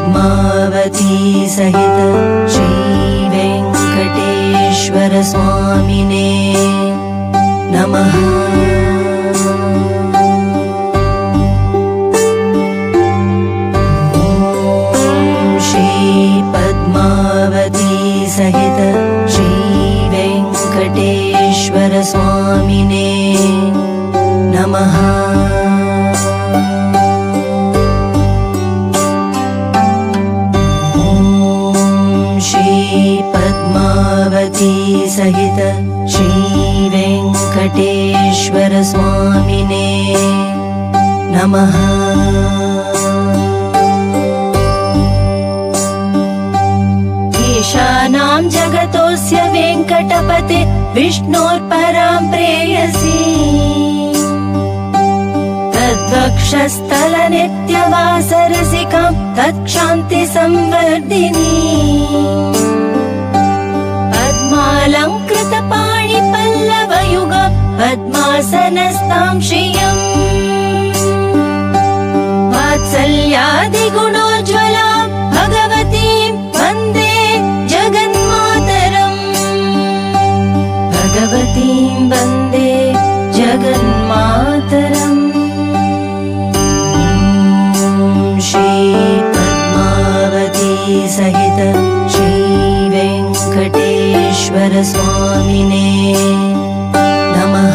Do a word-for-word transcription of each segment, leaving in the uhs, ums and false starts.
पद्मावती सहित श्री वेंकटेश्वर स्वामिने नमः। पद्मावती सहित श्री वेंकटेश्वर स्वामिने नमः। ॐ श्री पद्मावती सहित श्री वेंकटेश्वर स्वामिने नमः। ईशानां जगतोऽस्य वेङ्कटपते विष्णोर्परां प्रेयसी तद्वक्षस्थलनित्यवासरसिकां तत्क्षान्तिसंवर्धिनी पद्मालङ्कृतपाणिपल्लवयुगां पद्मासनस्तां श्रियम् वात्सल्यादिगुणोज्ज्वलां भगवतीं वन्दे जगन्मातरम् भगवतीं वन्दे जगन्मातरम्। श्री पद्मावती सहित श्री वेंकटेश्वर स्वामिने नमः।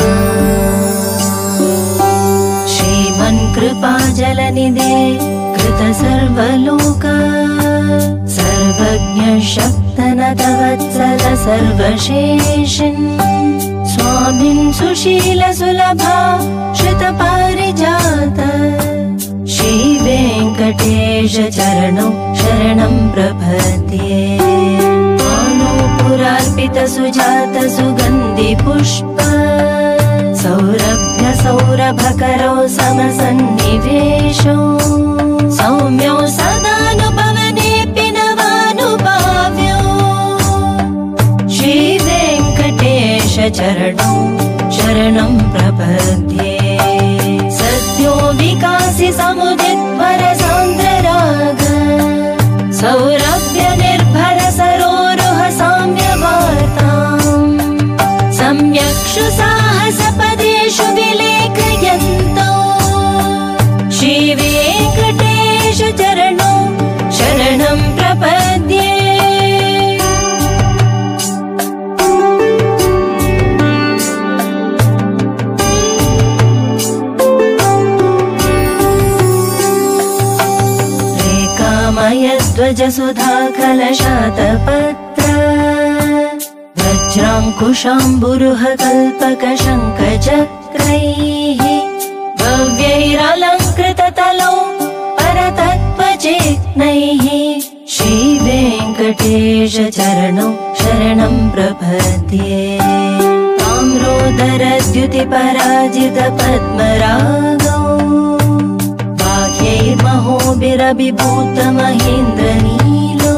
श्रीमन्कृपाजलनिधे कृत सर्वलोक सर्वज्ञ शक्तनतवत्सल सर्वशेषिन् स्वामिन् सुशील सुलभा श्रितपारिजात श्री वेंकटेश चरणौ शरणं प्रपद्ये। आनूपुरार्पित सुजात सुगन्धि पुष्प सौरभ्य सौरभकरौ समसन्निवेशौ सौम्यौ सदानुभवनेऽपि नवानुभाव्यौ श्री वेंकटेश चरणौ शरणं प्रपद्ये। सद्यो विकासि समुदित सान्द्रराग सौरभ्य निर्भर सरोरुह साम्यवार्ताम् सम्यक्षु साहसपदेषु विलेखयन्तौ श्री वेंकटेश चरणौ शरणं प्रपद्ये। ध्वज सुधा कलशातपत्र वज्राङ्कुशाम्बुरुह कल्पक शङ्खचक्रैः भव्यैरलङ्कृततलौ परतत्त्वचेत्नैः श्री वेंकटेश चरणौ शरणं प्रपद्ये। ताम्रोदरद्युतिपराजित पद्मरागौ बाह्यैर्महोभिरभिभूत महेन्द्रनीलौ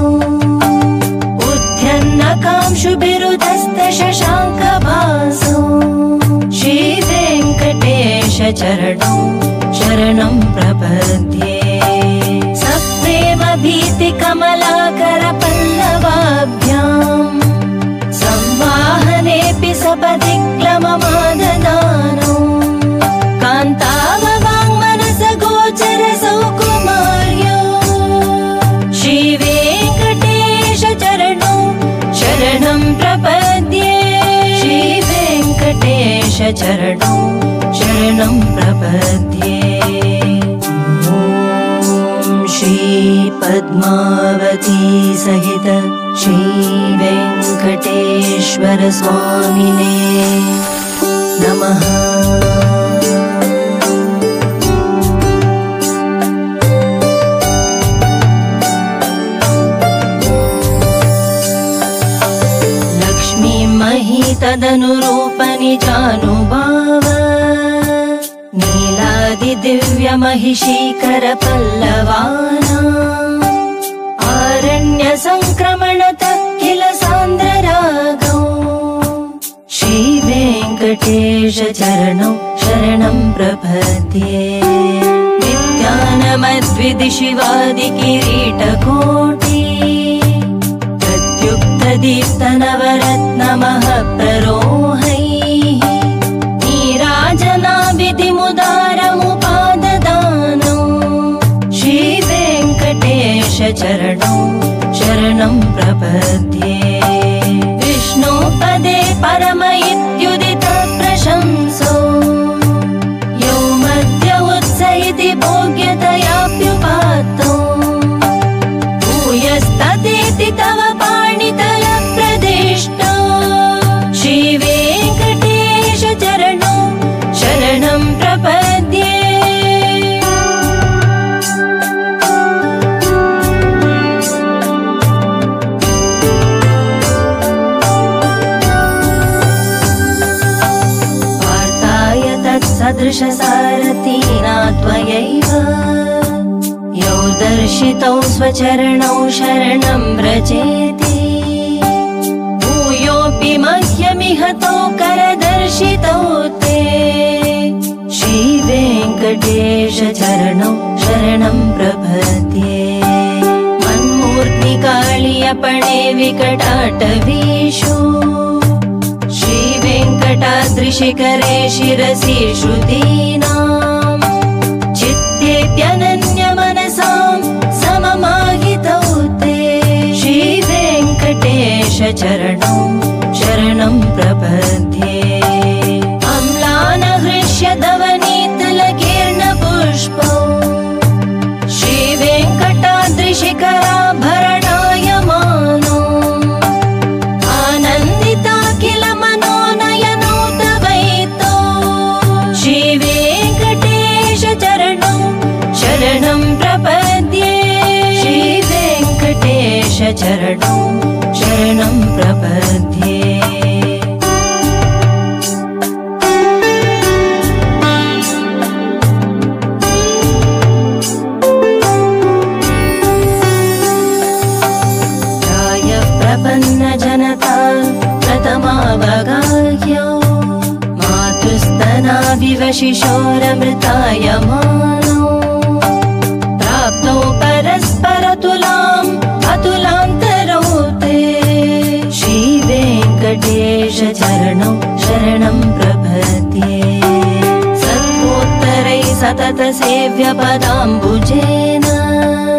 उद्यन्नकांशुभिरुदस्त शशाङ्कभासौ श्री वेंकटेश चरणौ शरणं प्रपद्ये। सप्रेम भीतिकमलाकर पल्लवाभ्याम् संवाहनेऽपि सपदि क्लममाददानौ कान्ताववाङ्मनस गोचर सौकुमार्यौ श्री वेंकटेश चरणौ शरणं प्रपद्ये। श्री वेंकटेश चरणौ शरणं प्रपद्ये। ॐ श्री पद्मावती सहित श्री वेंकटेश्वर स्वामिने नमः। तदनुरूपनि जानुभाव नीलादिदिव्यमहिषीकर पल्लवानाम् आरण्य संक्रमणत किल सान्द्ररागौ श्री वेंकटेश चरणौ शरणं प्रपद्ये। ज्ञानमद्विधि शिवादि किरीटकोटि प्रत्युक्तदीप्तनवरत्नमः प्ररोहैः नीराजनाविधिमुदारमुपाददानौ श्रीवेङ्कटेश चरणौ शरणं प्रपद्ये विष्णो पदे परम इत्युदित प्रशंसो यो मध्य उत्स इति भोग्यतयाप्युपात्तो भूयस्तदेति तव पाणितल प्रदिष्टो श्रीवेङ्कटेश चरणौ शरणं प्रपद्ये सदृशसारथीना त्वयैव यौ दर्शितौ स्वचरणौ शरणं व्रजेति भूयोऽपि मह्यमिहतौ करदर्शितौ ते श्रीवेङ्कटेश चरणौ शरणं प्रपद्ये मन्मूर्तिकाळियपणे विकटाटवीषु श्रीवेङ्कटाद्रिशिखरे शिरसि श्रुतीनां चित्तेऽप्यनन्यमनसां सममाहितौ ते श्रीवेङ्कटेश चरणौ शरणं प्रपद्ये अम्लानहृष्यधवनीतलकीर्णपुष्पौ श्रीवेङ्कटाद्रिशिखराभरणाय मानो आनन्दिताखिल श्रीवेङ्कटेश चरणौ शरणं प्रपद्ये श्रीवेङ्कटेश चरणौ शरणं प्रपद्ये प्रायः प्रपन्नजनता प्रथमावगाह्यो मातुस्तनाविवशिशोरमृतायमानौ प्राप्तौ परस्परतुलाम् अतुलान्तरौ ते श्रीवेङ्कटेश चरणौ शरणं प्रपद्ये सत्वोत्तरैः सतत सेव्यपदाम्बुजेन